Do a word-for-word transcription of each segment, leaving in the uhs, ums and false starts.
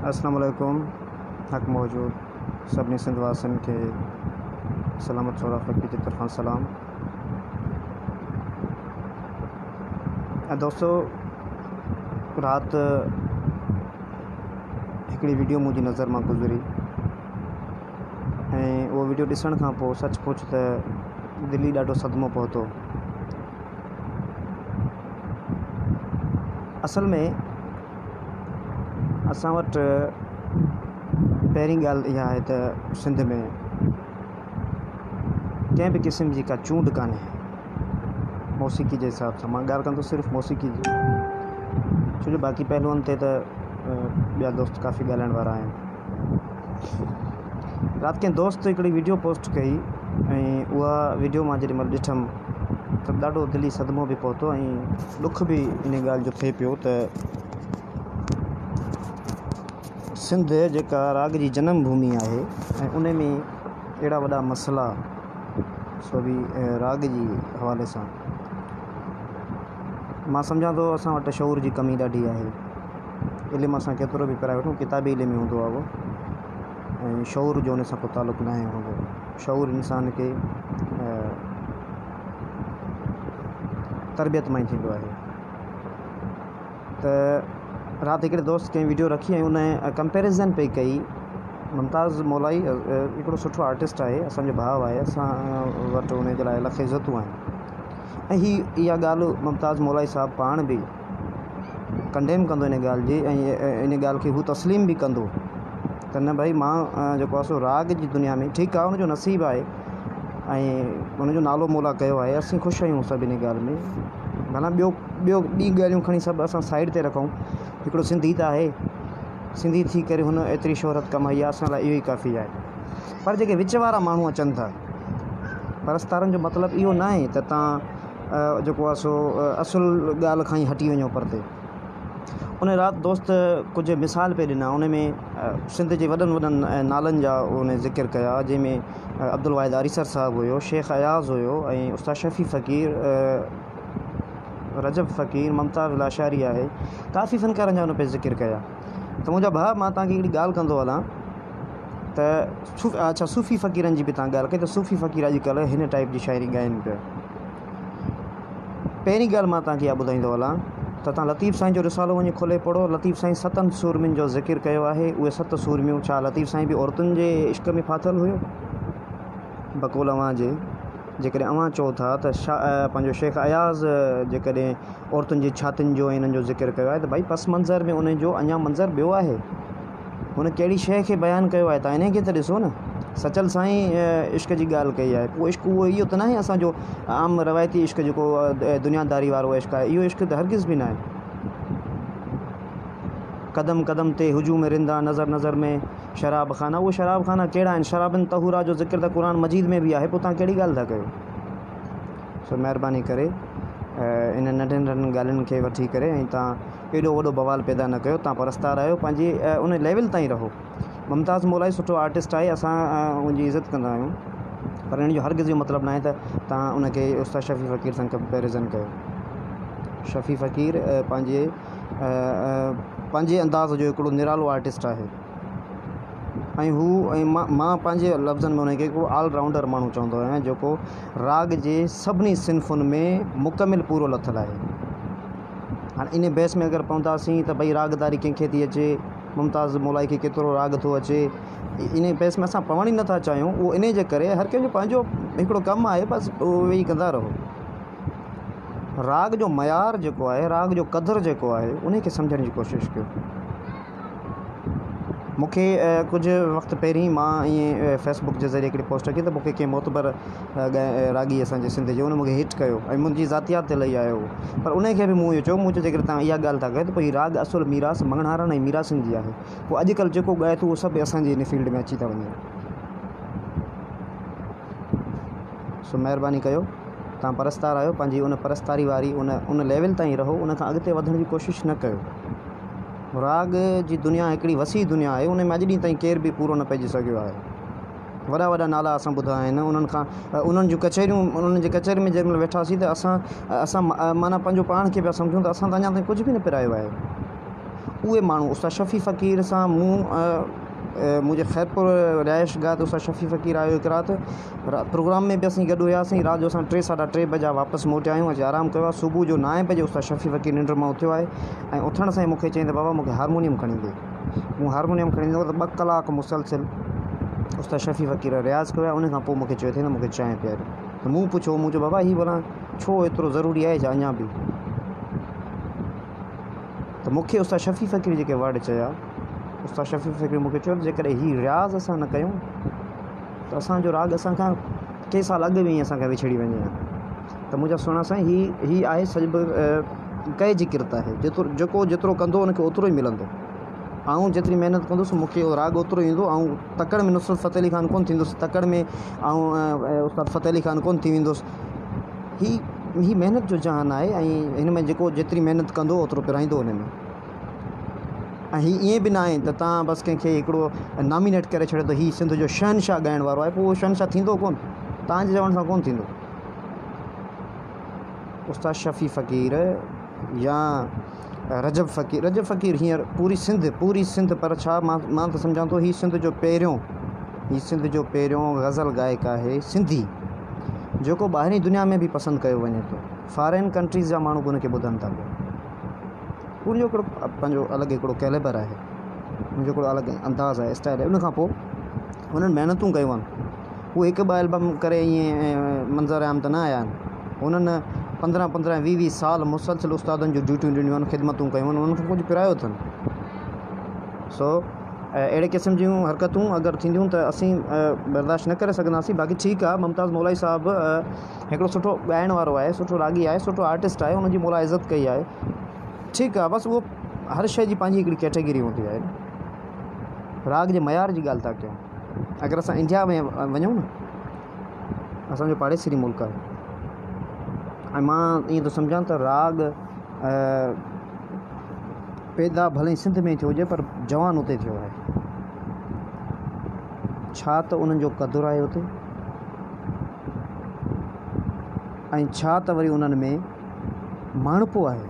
अस्सलाम वालेकुम। हक़ मौजूद सभिनी सिंध वासियुनि खे सलामत सौरा फ़कीर जी तरफ़ां सलाम। दोस्तों, राति हिकिड़ी वीडियो मुंहिंजी नज़र मां गुज़री ऐं उहो वीडियो ॾिसण खां पोइ सचमुच त दिली ॾाढो सदमो पहुतो। असल में असां वटि पहिरीं ॻाल्हि इहा आहे त सिंध में कंहिं बि क़िस्म जी का चूंड कान्हे मौसीक़ी जे हिसाब सां। मां ॻाल्हि कंदो सिर्फ़ु मौसीक़ी जी, छो जो बाक़ी पहलुअनि ते त ॿिया दोस्त काफ़ी ॻाल्हाइण वारा आहिनि। राति कंहिं दोस्त हिकिड़ी वीडियो पोस्ट कई ऐं उहा वीडियो मां जेॾी महिल ॾिठमि त ॾाढो दिली सदमो बि पहुतो ऐं ॾुख बि इन ॻाल्हि जो थिए पियो त सिंध जेका राग जी जनम भूमि आहे ऐं उन में अहिड़ा वॾा मसइला सो बि राग जी हवाले सां मां सम्झां थो असां वटि शऊर जी कमी ॾाढी आहे। इल्मु असां केतिरो बि पढ़ाए वठूं, किताबी इल्मु ई हूंदो आहे उहो, ऐं शऊर जो उन सां को तालुक़ु न आहे हूंदो। शऊर इंसान खे तरबियत मां ई थींदो आहे। त राति हिकिड़े दोस्त कंहिं वीडियो रखी ऐं उन कंपेरिज़न पई कई। मुमताज़ मौलाई हिकिड़ो सुठो आर्टिस्ट आहे, असांजो भाउ आहे, असां वटि उन जे लाइ लख इज़तूं आहिनि ऐं हीअ इहा ॻाल्हि मुमताज़ मौलाई साहब पाण बि कंडेम कंदो इन ॻाल्हि जी ऐं इन ॻाल्हि खे हू तस्लीम बि कंदो त न भाई मां जेको आहे सो राग जी दुनिया में ठीकु आहे, उनजो नसीबु आहे ऐं उनजो नालो मौला कयो आहे। असीं ख़ुशि आहियूं सभु इन ॻाल्हि में। माना ॿियो ॿियो ॿी ॻाल्हियूं खणी सभु असां साइड ते रखूं, हिकिड़ो सिंधी त आहे, सिंधी थी करे हुन एतिरी शोहरत कमाई आहे, असां लाइ इहो ई काफ़ी आहे। पर जेके विच वारा माण्हू अचनि था, परस्तारनि जो मतिलबु इहो न आहे त तव्हां जेको आहे सो असुलु ॻाल्हि खां ई हटी वञो परते। उन राति दोस्त कुझु मिसाल पे ॾिना, उन में सिंध जे वॾनि वॾनि नालनि जा उन ज़िक्र कया, जंहिंमें अब्दुल वाहिद आरिसर साहिबु हुयो, शेख अयाज़ हुयो ऐं उस्ताद शफ़ी फ़कीर, रजब फ़कीर, मुमताज़ लाशारी आहे, काफ़ी फ़नकारनि जा उन पे ज़िक्र कया। त मुंहिंजा भाउ, मां तव्हांखे हिकिड़ी ॻाल्हि कंदो हलां त सूफ़ अच्छा सूफ़ी फ़कीरनि जी बि तव्हां ॻाल्हि कई त सूफ़ी फ़कीर अॼुकल्ह हिन टाइप जी शाइरी ॻाइनि पिया। पहिरीं ॻाल्हि मां तव्हांखे इहा ॿुधाईंदो हलां त तव्हां लतीफ़ साईं जो रिसालो वञी खोले पढ़ो। लतीफ़ साईं सतनि सूरमियुनि जो ज़िक्र कयो आहे। उहे सत सूरमियूं, छा लतीफ़ साईं बि औरतुनि जे इश्क में फाथल हुयो? बक़ौल अवां जे जेकॾहिं अवां चओ था त शा पंहिंजो शेख अयाज़ जेकॾहिं औरतुनि जी छातियुनि जो हिननि जो ज़िक्र कयो आहे त भई पस मंज़र में उनजो अञा मंज़र ॿियो आहे। हुन कहिड़ी शइ खे बयानु कयो आहे, तव्हां इन खे त ॾिसो न। सचल साईं इश्क जी ॻाल्हि कई आहे, पोइ इश्क उहो इहो त न आहे असांजो आम रवायती इश्क जेको दुनियादारी वारो इश्क आहे, इहो इश्क त हरगिज़ बि न आहे। क़दम क़दम ते हुजूम रिंदा, नज़र नज़र में शराब खाना, उहे शराब खाना कहिड़ा आहिनि? शराबनि तहूरा जो ज़िक्र त क़ुर मजीद में बि आहे, पोइ तव्हां कहिड़ी ॻाल्हि था कयो? सो महिरबानी करे इन नंढनि नंढनि ॻाल्हियुनि खे वठी करे ऐं तव्हां एॾो वॾो बवाल पैदा न कयो। तव्हां परस्तार आहियो, पंहिंजे उन लेवल ताईं रहो। मुमताज़ मौलाई सुठो आर्टिस्ट आहे, असां उनजी इज़त कंदा आहियूं, पर इन जो हरगिज़ इहो मतिलबु न आहे त तव्हां उनखे उस्ताद शफ़ी फ़कीर सां कंपेरिज़न कयो। शफ़ी फ़कीर पंहिंजे पंहिंजे अंदाज़ जो हिकिड़ो निरालो आर्टिस्ट आहे ऐं हू ऐं मां मां पंहिंजे लफ़्ज़नि में उनखे हिकिड़ो ऑल राउंडर माण्हू चवंदो आहियां, जेको राग जे सभिनी सिन्फ़ुनि में मुकमिल पूरो लथल आहे। हाणे इन बेस में अगरि पवंदासीं त भई रागदारी कंहिंखे थी अचे, मुमताज़ मौलाई खे केतिरो राग थो अचे, इन बेस में असां पवण ई नथा चाहियूं। उहो इन जे करे हर कंहिंजो पंहिंजो हिकिड़ो कमु आहे, बसि उहो वेही कंदा रहो। राग जो मयार जेको आहे, राग जो क़दुरु जेको आहे, उन खे सम्झण जी कोशिशि कयो। मूंखे कुझु वक़्तु पहिरीं मां ईअं फेसबुक जे ज़रिए हिकिड़ी पोस्ट कई त मूंखे कंहिं मोतबर रागी असांजे सिंध जो उन मूंखे हिट कयो ऐं मुंहिंजी ज़ातियात ते लही आयो। पर उनखे बि मूं इहो चयो, मूं चयो जेकर तव्हां इहा ॻाल्हि था कयो त भई राग असुलु मीरास मंगणारनि ऐं मीरासनि जी आहे। पोइ अॼुकल्ह जेको ॻाए थो उहो सभु असांजे इन फील्ड में अची था वञनि। सो महिरबानी कयो, तव्हां परस्तार आहियो, पंहिंजी उन परस्तारी वारी उन उन लेवल ताईं रहो, उन खां अॻिते वधण जी कोशिशि न कयो। राग जी दुनिया हिकिड़ी वसी दुनिया आहे, उन में अॼु ॾींहं ताईं केर बि पूरो न पइजी सघियो आहे। वॾा वॾा नाला असां ॿुधा आहिनि, उन्हनि खां उन्हनि जूं कचहरियूं, उन्हनि जी कचहरी में जंहिं महिल वेठासीं त असां असां माना पंहिंजो पाण खे पिया सम्झूं त असां त अञा ताईं कुझु बि न पिरायो आहे। उहे माण्हू उस्ताद शफ़ी फ़क़ीर सां मूं मुंहिंजे ख़ैरपुर रिहाइश गाह ते उस्ताद शफ़ी फ़क़ीर आयो हिकु राति प्रोग्राम में बि असीं गॾु हुयासीं। राति जो असां टे साढा टे बजे वापसि मोटिया आहियूं, अची आरामु कयो आहे। सुबुह जो नाएं बजे उस्ताद शफ़ी फ़क़ीर निंड मां उथियो आहे ऐं उथण सां ई मूंखे चईं त बाबा मूंखे हारमोनियम खणी ॾे। मूं हारमोनियम खणी ॾिनो त ॿ कलाक मुसलसिल उस्ताद शफ़ी फ़क़ीर रियाज़ कयो आहे। उन खां पोइ मूंखे चयो अथई न मूंखे चांहि पीआरे। त मूं पुछियो, मूं चयो बाबा हीअ भला छो एतिरो ज़रूरी आहे छा अञा बि? त मूंखे उस्ताद शफ़ी फ़क़ीर जेके वर्ड चया, उस्ताद शफ़ी फ़क़ीर मूंखे चयो जेकॾहिं हीअ रियाज़ असां न कयूं त असांजो राग असांखां के साल अॻु में ई असांखां विछड़ी वञे हा। त मुंहिंजा सुहिणा साईं हीअ हीअ आहे सॼो कए जी किरत आहे। जेतिरो जेको जेतिरो कंदो उनखे ओतिरो ई मिलंदो। आऊं जेतिरी महिनत कंदुसि मूंखे उहो राग ओतिरो ईंदो। ऐं तकड़ में नुसरत फ़तेह अली ख़ान कोन थींदुसि, तकड़ में ऐं उस्ताद फ़तेह अली ख़ान कोन थी वेंदुसि। ही ही महिनत जो जहान आहे ऐं हिन में जेको जेतिरी महिनत कंदो ओतिरो पिराईंदो हुन में। ऐं हीअ ईअं बि न आहे त तव्हां बसि कंहिंखे हिकिड़ो नॉमिनेट करे छॾियो त हीअ सिंध जो शहनशाह ॻाइण वारो आहे, पोइ उहो शहनशाह थींदो कोन, तव्हांजे चवण सां कोन थींदो। उस्ताद शफ़ी फ़क़ीर या रजब फ़क़ीर रजब फ़क़ीर हींअर पूरी सिंध पूरी सिंध पर छा मां मां त सम्झां थो हीअ सिंध जो पहिरियों हीअ सिंध जो पहिरियों ग़ज़ल गायक आहे सिंधी, जेको ॿाहिरीं दुनिया में बि पसंदि कयो वञे थो। फॉरेन कंट्रीज़ जा माण्हू उनखे ॿुधनि था पिया। उनजो हिकिड़ो पंहिंजो अलॻि हिकिड़ो कैलेबर आहे, उनजो हिकिड़ो अलॻि अंदाज़ आहे, स्टाइल आहे। उनखां पोइ हुननि महिनतूं कयूं आहिनि। उहे हिकु ॿ एल्बम करे ईअं मंज़र आम त न आया आहिनि। हुननि पंद्रहं पंद्रहं वीह वीह साल मुसलसिल उस्तादनि जूं ड्यूटियूं ॾिनियूं आहिनि, ख़िदमतूं कयूं आहिनि, उन्हनि खां कुझु पिरायो अथनि। सो अहिड़े क़िस्म जूं हरकतूं अगरि थींदियूं त असीं बर्दाश्त न करे सघंदासीं। बाक़ी ठीकु आहे, मुमताज़ मौलाई साहिबु हिकिड़ो सुठो ॻाइण वारो आहे, सुठो रागी आहे, सुठो आर्टिस्ट आहे, हुनजी मौला इज़त कई आहे, ठीकु आहे। बसि उहो हर शइ जी पंहिंजी हिकिड़ी कैटेगरी हूंदी आहे। राग जे मयार जी ॻाल्हि था कयूं। अगरि असां इंडिया में वञूं न, असांजो पाड़ेसरी मुल्क आहे ऐं मां ईअं थो सम्झां त राग पैदा भले सिंध में थियो हुजे पर जवान उते थियो आहे। छा त उन्हनि जो क़दुरु आहे उते, ऐं छा त वरी उन्हनि में माणपो आहे।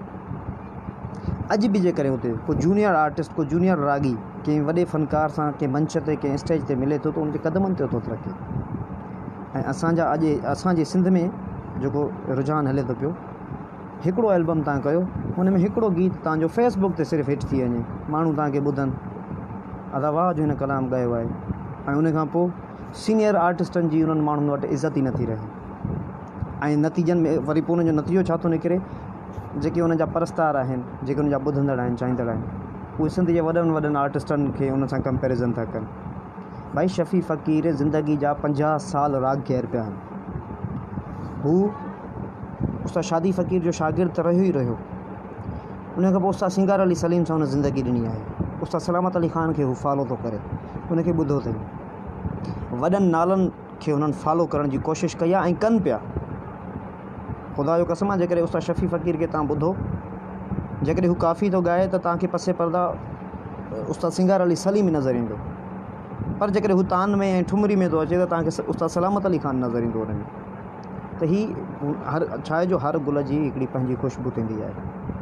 अॼु बि जेकॾहिं उते को जूनियर आर्टिस्ट, को जूनियर रागी कंहिं वॾे फ़नकार सां कंहिं मंच ते कंहिं स्टेज ते मिले थो त उनजे क़दमनि ते थो तरक़े। ऐं असांजा अॼु असांजे सिंध में जेको रुझान हले थो पियो, हिकिड़ो एल्बम तव्हां कयो, हुन में हिकिड़ो गीत तव्हांजो फेसबुक ते सिर्फ़ु हिट थी वञे, माण्हू तव्हांखे ॿुधनि, अदा वाह जो हिन कलाम ॻायो आहे, ऐं उन खां पोइ सीनियर आर्टिस्टनि जी उन्हनि माण्हुनि वटि इज़त ई नथी रहे। ऐं नतीजनि में वरी पोइ उनजो नतीजो छा थो निकिरे, जेके उन जा परस्तार आहिनि, जेके उन जा ॿुधंदड़ आहिनि, चाहींदड़ आहिनि, उहे सिंध जे वॾनि वॾनि आर्टिस्टनि खे उन सां कंपेरिज़न था कनि। भाई शफ़ी फ़क़ीर ज़िंदगी जा पंजाह साल राग केर पिया आहिनि। हू उस्ताद शादी फ़क़ीर जो शागिर्द त रहियो ई रहियो। उन खां पोइ उस्ताद सिंगार अली सलीम सां हुन ज़िंदगी ॾिनी आहे। उस्ताद सलामत अली ख़ान खे हू फॉलो थो करे, उनखे ॿुधो अथई। वॾनि नालनि खे हुननि फॉलो करण जी कोशिशि कई आहे ऐं कनि पिया। ख़ुदा जो कसम आहे, जेकॾहिं उस्ताद शफ़ी फ़क़ीर खे तव्हां ॿुधो, जेकॾहिं हू काफ़ी थो ॻाए त तव्हांखे पसे पर्दा उस्ताद सिंगार अली सलीम नज़र ईंदो, पर जेकॾहिं हू तान में ऐं ठुमरी में थो अचे त तव्हांखे उस्ताद सलामत अली ख़ान नज़र ईंदो हुन में। त हीअ हर छा आहे जो हर गुल जी हिकिड़ी पंहिंजी ख़ुशबू थींदी आहे।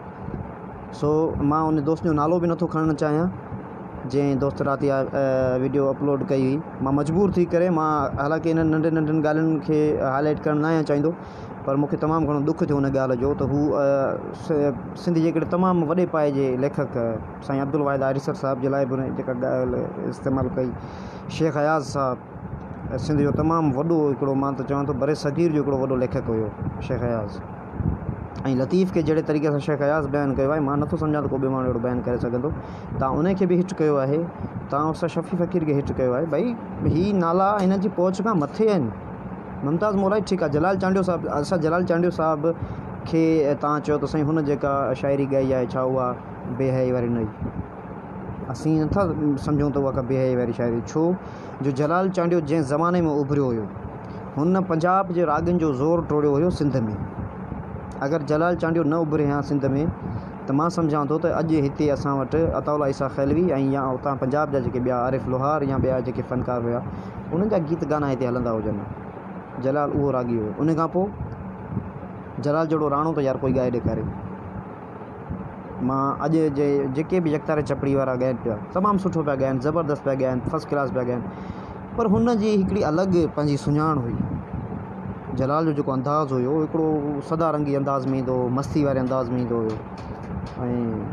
सो मां उन दोस्त जो नालो बि नथो खणणु चाहियां जंहिं दोस्त राति इहा वीडियो अपलोड कई हुई। मां मजबूर थी करे, मां हालांकि इन्हनि नंढनि नंढनि ॻाल्हियुनि खे हाईलाइट करणु न आहियां चाहींदो, पर मूंखे तमामु घणो दुख थियो हुन ॻाल्हि जो त हू सिंध जे हिकिड़े तमामु वॾे पाए जे लेखक साईं अब्दुल वाहिद आरिसर साहिब जे लाइ बि उन जेका ॻाल्हि इस्तेमालु कई। शेख अयाज़ साहिबु सिंध जो तमामु वॾो हिकिड़ो, मां त चवां थो बरे सगीर जो हिकिड़ो वॾो लेखक हुयो शेख अयाज़। ऐं लतीफ़ खे जहिड़े तरीक़े सां शेख अयाज़ बयानु कयो आहे, मां नथो सम्झां त को ॿियो माण्हू अहिड़ो बयानु करे सघंदो। तव्हां उनखे बि हिट कयो आहे, तव्हां उस्ताद शफ़ी फ़क़ीर खे हिट कयो आहे। भई हीअ नाला हिन जी पहुच खां मथे आहिनि। मुमताज़ मौलाई ठीकु आहे, जलाल चांडियो साहिबु, असां जलाल चांडियो साहिब खे तव्हां चयो त साईं हुन जेका शाइरी ॻाई आहे छा उहा बेहयाई वारी न हुई? असीं नथा सम्झूं त उहा का बेहयाई वारी शाइरी, छो जो जलाल चांडियो जंहिं ज़माने में उभरियो हुयो, हुन पंजाब जे रागनि जो ज़ोर टोड़ियो हुयो सिंध में। अगरि जलाल चांडियो न उभरे हा सिंध में त मां सम्झां थो त अॼु हिते असां वटि अताउल्ला ईसा खैलवी ऐं या उतां पंजाब जा जेके ॿिया आरिफ़ लोहार या ॿिया जेके फ़नकार हुया, उन्हनि जा गीत गाना हिते हलंदा हुजनि। जलाल उहो रागी हुयो। उन खां पोइ जलाल जहिड़ो राणो त यार कोई ॻाए ॾेखारे। मां अॼु जे जेके बि यकतारे चपड़ी वारा ॻाइनि पिया तमामु सुठो पिया ॻाइनि, ज़बरदस्त पिया ॻाइनि, फस्ट क्लास पिया ॻाइनि, पर हुन जी हिकिड़ी अलॻि पंहिंजी सुञाण हुई। जलाल जो जेको अंदाज़ हुयो हिकिड़ो सदारंगी अंदाज़ में ईंदो, मस्ती वारे अंदाज़ में ईंदो हुयो। ऐं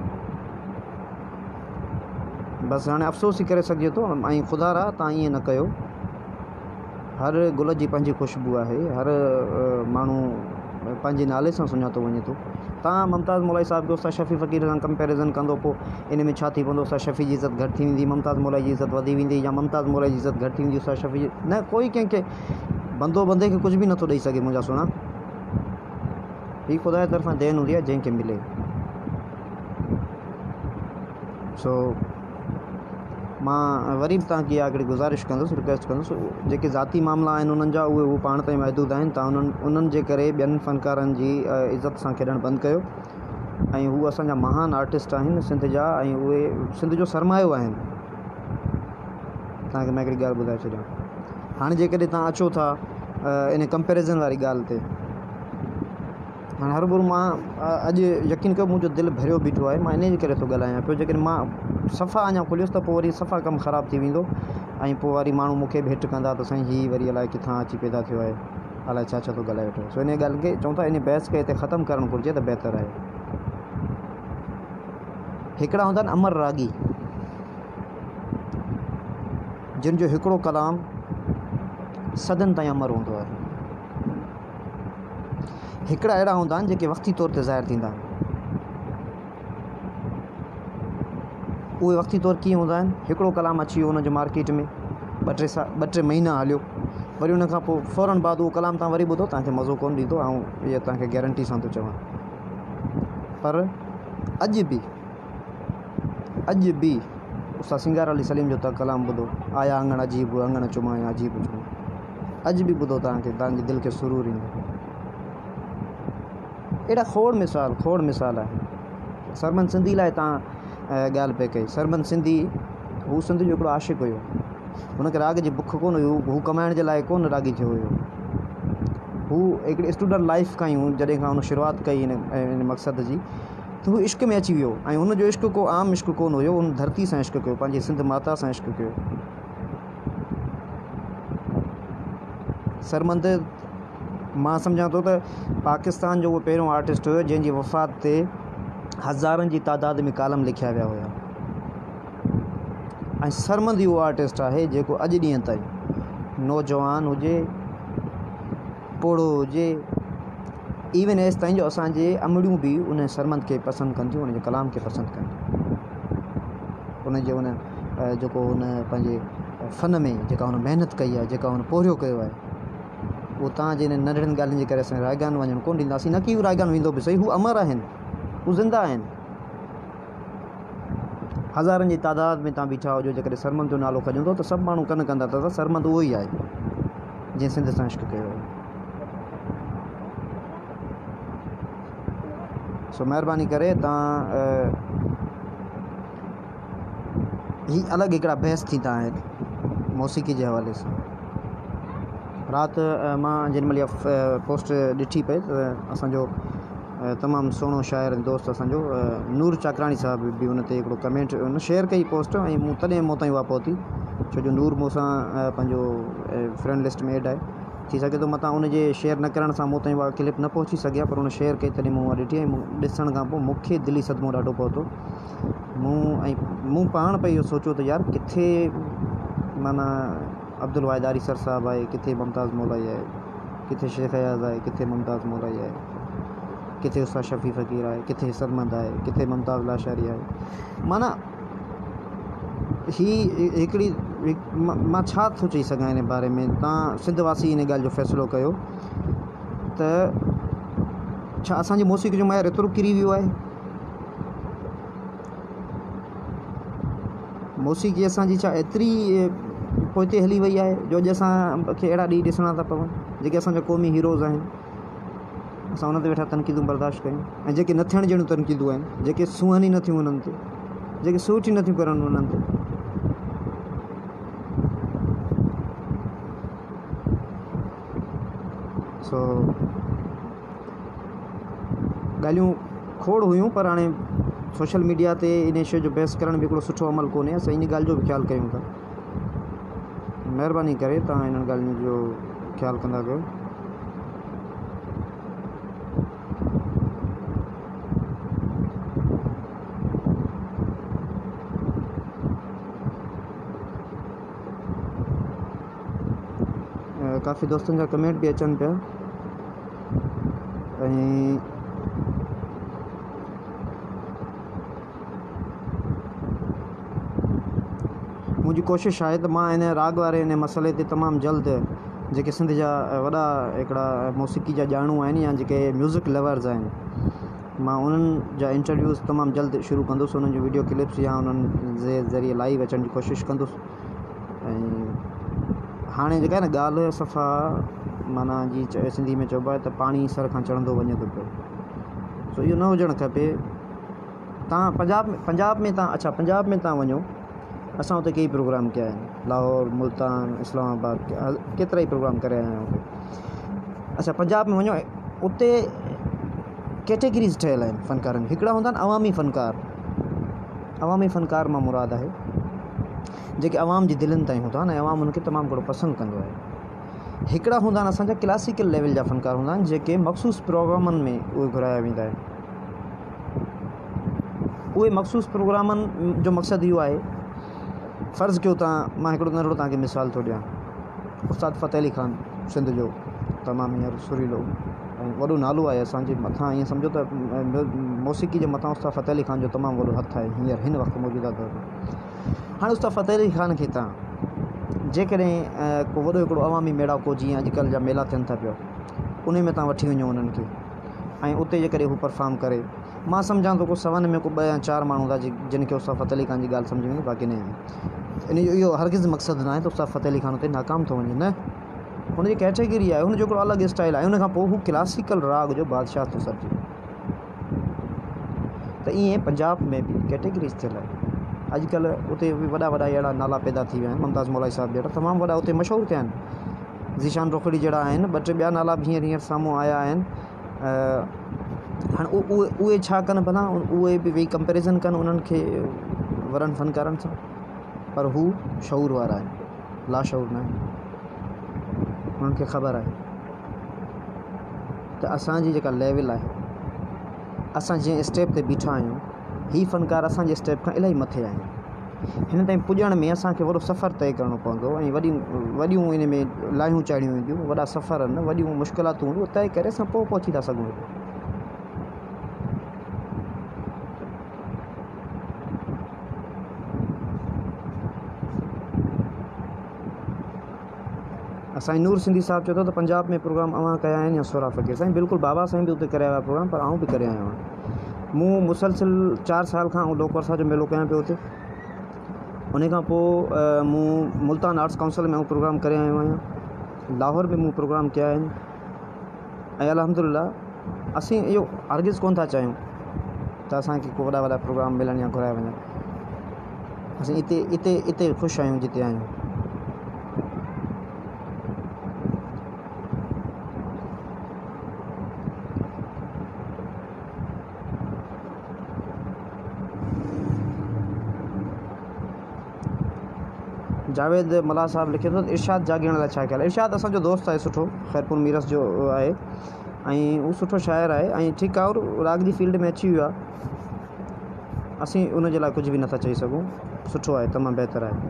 बसि हाणे अफ़सोस ई करे सघिजे थो, ऐं ख़ुदा रा तव्हां ईअं न कयो। हर गुल जी पंहिंजी ख़ुशबू आहे, हर माण्हू पंहिंजे नाले सां सुञातो वञे थो। तव्हां मुमताज़ मौलाई साहिब खे उस्ताद शफ़ी फ़क़ीर सां कंपेरिज़न कंदो, पोइ इन में छा थी पवंदो? उस्ताद शफ़ी जी इज़त घटि थी वेंदी, मुमताज़ मौलाई जी इज़त वधी वेंदी, या मुमताज़ मौलाई जी इज़त घटि थी वेंदी उस्ताद शफ़ी जी? न, कोई कंहिंखे बंदो बंदे खे कुझु बि नथो ॾेई सघे मुंहिंजा सुहिणा। हीअ ख़ुदा जी तरफ़ां देन हूंदी आहे जंहिंखे मिले। सो मां वरी बि तव्हांखे इहा हिकिड़ी गुज़ारिश कंदुसि, रिक्वेस्ट कंदुसि, जेके ज़ाती मामला आहिनि उन्हनि जा उहे उहे पाण ताईं महदूद आहिनि। तव्हां उन्हनि उन्हनि जे करे ॿियनि फ़नकारनि जी इज़त सां खेॾणु बंदि कयो। ऐं हू असांजा महान आर्टिस्ट आहिनि सिंध जा, ऐं उहे सिंध जो सरमायो आहिनि। तव्हांखे मां हिकिड़ी ॻाल्हि ॿुधाए छॾियां, हाणे जेकॾहिं तव्हां अचो था इन कंपेरिज़न वारी ॻाल्हि ते, हाणे हर भुर मां अॼु यकीन कयो मुंहिंजो दिलि भरियो बीठो आहे, मां इन जे करे थो ॻाल्हायां पियो। जेकॾहिं मां सफ़ा अञा खुलियुसि त पोइ वरी सफ़ा कमु ख़राबु थी वेंदो, ऐं पोइ वरी माण्हू मूंखे भेट कंदा त साईं हीअ वरी अलाए किथां अची पैदा थियो आहे, अलाए छा छा थो ॻाल्हाए वेठो। सो इन ॻाल्हि खे चऊं था इन बहस खे हिते ख़तमु करणु घुरिजे त बहितरु आहे। हिकिड़ा हूंदा आहिनि अमर रागी, जिन जो हिकिड़ो कलाम सदन ताईं अमर हूंदो आहे। हिकिड़ा अहिड़ा हूंदा आहिनि जेके वक़्ती तौर ते ज़ाहिर थींदा आहिनि। उहे वक़्ती तौर कीअं हूंदा आहिनि? हिकिड़ो कलाम अची वियो हुनजो मार्केट में, ॿ टे सा ॿ टे महीना हलियो, वरी उन खां पोइ फ़ौरन बाद उहो कलाम तव्हां वरी ॿुधो, तव्हांखे मज़ो कोन ॾींदो, ऐं इहा तव्हांखे गारंटी सां थो चवां। पर अॼु बि अॼु बि उस्ताद सिंगार अली सलीम जो तव्हां कलाम ॿुधो, आया अंगण अजीब अंगण चुमाया अजीब चुमा, अॼु बि ॿुधो तव्हांखे तव्हांजे दिलि खे सुरूर ईंदो। अहिड़ा खोड़ मिसाल खोड़ मिसाल आहे। सरमन सिंधी लाइ तव्हां ॻाल्हि पिए कई, सरमन सिंधी हू सिंध जो हिकिड़ो आशिक़ हुयो, हुनखे राग जी बुख कोन हुई, हू कमाइण जे लाइ कोन रागी थियो हुयो। हू हिकिड़ी स्टूडेंट लाइफ खां ई हू जॾहिं खां हुन शुरूआति कई इन इन मक़सद जी, त हू इश्क में अची वियो। ऐं हुनजो इश्क को आम इश्क कोन हुयो, हुन धरती सां इश्क कयो, पंहिंजी सिंध माता सां इश्क कयो। सरमंद मां सम्झां थो त पाकिस्तान जो उहो पहिरियों आर्टिस्ट हुयो जंहिंजी वफ़ात ते हज़ारनि जी तादाद में कालम लिखिया विया हुया। ऐं सरमंद ई उहो आर्टिस्ट आहे जेको अॼु ॾींहं ताईं नौजवान हुजे, पोड़ो हुजे, इवन एस ताईं जो असांजे अमड़ियूं बि उन सरमंद खे पसंदि कनि थियूं, उनजे कलाम खे पसंदि कनि। उनजे उन जेको हुन पंहिंजे फ़न में जेका हुन महिनत कई आहे, जेका हुन पोरियो कयो आहे, उहो तव्हां जे इन नंढड़नि ॻाल्हियुनि जे करे असां रायगान वञणु कोन ॾींदासीं। न की हू रायगान वेंदो बि सही, हू अमर आहिनि, हू ज़िंदा आहिनि। हज़ारनि जी तादाद में तव्हां बीठा हुजो, जेकॾहिं सरमंद जो नालो खजंदो त सभु माण्हू कन कंदा त सरमंद उहो ई आहे जंहिं सिंध सां इश्क कयो आहे। सो महिरबानी करे तव्हां ही अलॻि हिकिड़ा बहस थींदा आहिनि मौसीक़ी जे हवाले सां। राति मां जेॾीमहिल इहा पोस्ट ॾिठी पई त असांजो तमामु सुहिणो शाइर दोस्त असांजो नूर चाकराणी साहब बि हुन ते हिकिड़ो कमेंट हुन शेयर कई पोस्ट, ऐं मूं तॾहिं मूं ताईं उहा पहुती, छो जो नूर मूंसां पंहिंजो फ्रेंड लिस्ट में एड आहे। थी सघे थो मतां उनजे शेयर न करण सां मूं ताईं उहा क्लिप न पहुची सघिया, पर हुन शेयर कई तॾहिं मूं उहा ॾिठी, ऐं मूं ॾिसण खां पोइ मूंखे दिली सदमो ॾाढो पहुतो। मूं ऐं मूं पाण पे इहो सोचियो त यार किथे माना अब्दुल वाहिदारी सर साहिबु आहे, किथे मुमताज़ मौलाई आहे, किथे शेख अयाज़ आहे, किथे मुमताज़ मौलाई आहे, किथे उस्ताद शफ़ी फ़क़ीर आहे, किथे सरमंद आहे, किथे मुमताज़ लाशारी आहे। माना ही हिकिड़ी मां छा थो चई सघां इन बारे में। तव्हां सिंधवासी इन ॻाल्हि जो फ़ैसिलो कयो त छा असांजी मौसीक़ी जो मयार एतिरो किरी वियो आहे? मौसीक़ी असांजी छा एतिरी पोइते हली वई आहे जो अॼु असांखे अहिड़ा ॾींहं ॾिसणा था पवनि जेके असांजा क़ौमी हीरोज़ आहिनि, असां उन ते वेठा तनक़ीदूं बर्दाश्त कयूं, ऐं जेके न थियण जहिड़ियूं तनक़ीदूं आहिनि, जेके सुहनि ई नथियूं उन्हनि ते, जेके सूट ई नथियूं करनि उन्हनि ते। सो ॻाल्हियूं खोड़ हुयूं, पर हाणे सोशल मीडिया ते इन शइ जो बहस करण बि हिकिड़ो सुठो अमल कोन्हे। असां इन ॻाल्हि जो बि ख़्यालु कयूं था। महिरबानी करे तव्हां इन्हनि ॻाल्हियुनि जो ख़्यालु कंदा कयो। काफ़ी दोस्तनि जा कमेंट बि अचनि पिया ऐं मुंहिंजी कोशिशि आहे त मां इन राग वारे इन मसइले ते तमामु जल्द जेके सिंध जा वॾा हिकिड़ा मौसीक़ी जा ॼाणू आहिनि या जेके म्यूज़िक लवर्स आहिनि, मां उन्हनि जा इंटरव्यूज़ तमामु जल्द शुरू कंदुसि। उन्हनि जो वीडियो क्लिप्स या उन्हनि जे ज़रिए लाइव अचण जी कोशिशि कंदुसि। ऐं हाणे जेका आहे न ॻाल्हि सफ़ा माना जी सिंधी में चइबो आहे त पाणी सर खां चढ़ंदो वञे थो पियो। सो इहो न हुजणु खपे। तव्हां पंजाब में पंजाब में तव्हां अच्छा पंजाब में तव्हां वञो, असां उते कई प्रोग्राम कया आहिनि, लाहौर, मुल्तान, इस्लामाबाद, केतिरा ई प्रोग्राम करे आया आहियूं उते। अच्छा पंजाब में वञो, उते कैटेगरीज़ ठहियल आहिनि फ़नकारनि। हिकिड़ा हूंदा आहिनि अवामी फ़नकार। अवामी फ़नकार मां मुराद आहे जेके अवाम जी दिलनि ताईं हूंदा आहिनि ऐं अवाम उनखे तमामु घणो पसंदि कंदो आहे। हिकिड़ा हूंदा आहिनि असांजा क्लासिकल लेवल जा फ़नकार हूंदा आहिनि जेके मख़सूस प्रोग्रामनि में उहे घुराया वेंदा आहिनि। उहे मख़सूस प्रोग्रामनि जो मक़सदु इहो आहे, फ़र्ज़ु कयो तव्हां, मां हिकिड़ो नंढिड़ो तव्हांखे मिसाल थो ॾियां। उस्ताद फ़तेह अली ख़ान सिंध जो तमामु हींअर सुरीलो ऐं वॾो नालो आहे असांजे मथां। ईअं सम्झो त मौसीक़ी जे मथां उस्ताद फ़तेह अली ख़ान जो तमामु वॾो हथु आहे हींअर हिन वक़्तु मौजूदा दौर में। हाणे उस्ताद फ़तेह अली ख़ान खे तव्हां जेकॾहिं को वॾो हिकिड़ो अवामी मेड़ाको जीअं अॼुकल्ह जा मेला थियनि था पिया, उन में तव्हां वठी वञो उन्हनि खे ऐं उते जेकॾहिं हू परफॉर्म करे, मां सम्झां थो को सवन में को ॿ या चारि माण्हू हूंदा जिन खे उस्ताद फ़तेह अली ख़ान जी ॻाल्हि सम्झ में ईंदी, बाक़ी न ईंदी। इन जो इहो हरगिज़ मक़सदु न आहे त उस्ताद फ़तेह अली ख़ान उते नाकाम थो वञे, न। हुनजी कैटेगरी आहे, हुनजो हिकिड़ो अलॻि स्टाइल आहे। उनखां पोइ हू क्लासिकल राग जो बादशाह थो सॾिजे। त ईअं पंजाब में बि कैटेगरीज़ थियल आहे। अॼुकल्ह उते बि वॾा वॾा अहिड़ा नाला पैदा थी विया आहिनि। मुमताज़ मौलाई साहिब जहिड़ा तमामु वॾा उते मशहूरु थिया आहिनि। ज़ीशान रोखड़ी जहिड़ा आहिनि, ॿ टे ॿिया नाला बि हींअर हींअर साम्हूं आया आहिनि। हाणे उहे उहे छा कनि भला, उहे बि वेही कंपेरिज़न कनि उन्हनि खे वॾनि फ़नकारनि सां, पर हू शऊर वारा आहिनि, लाशऊर न आहिनि। उन्हनि खे ख़बर आहे त असांजी जेका लेवल आहे, असां जंहिं स्टेप ते बीठा आहियूं, ही फ़नकार असांजे स्टेप खां इलाही मथे आहिनि। हिन ताईं पुॼण में असांखे वॾो सफ़रु तइ करिणो पवंदो ऐं वॾियूं वॾियूं इन में लाहियूं चाढ़ियूं ईंदियूं, वॾा सफ़र आहिनि, वॾियूं मुश्किलातूं हूंदियूं, तइ करे असां पोइ पहुची था सघूं। साईं नूर सिंधी साहिबु चए थो त पंजाब में प्रोग्राम अवां कया आहिनि या सोरा फ़क़ीर। साईं बिल्कुलु, बाबा साईं बि उते करे आया प्रोग्राम, पर आऊं बि करे आयो आहियां। मूं मुसलसिल चारि साल खां लोकवर सां जो मेलो कयां पियो उते। उन खां पोइ मूं मुल्तान आर्ट्स काउंसिल में प्रोग्राम करे आयो आहियां। लाहौर में मूं प्रोग्राम कया आहिनि ऐं अल्हम्दुलिल्लाह असीं इहो हरगिज़ कोन था चाहियूं त असांखे को वॾा वॾा प्रोग्राम मिलनि या घुराए वञनि। असीं हिते हिते हिते ख़ुशि आहियूं जिते आहियूं। जावेद मला साहब लिखे थो इरशाद जाॻियण लाइ छा ख़्यालु आहे। इरशाद असांजो दोस्त आहे सुठो, ख़ैरपुर मीरस जो आहे ऐं उहो सुठो शाइर आहे ऐं ठीकु आहे, और राग जी फील्ड में अची वियो आहे। असीं उनजे लाइ कुझु बि नथा चई सघूं। सुठो आहे, तमामु बहितरु आहे।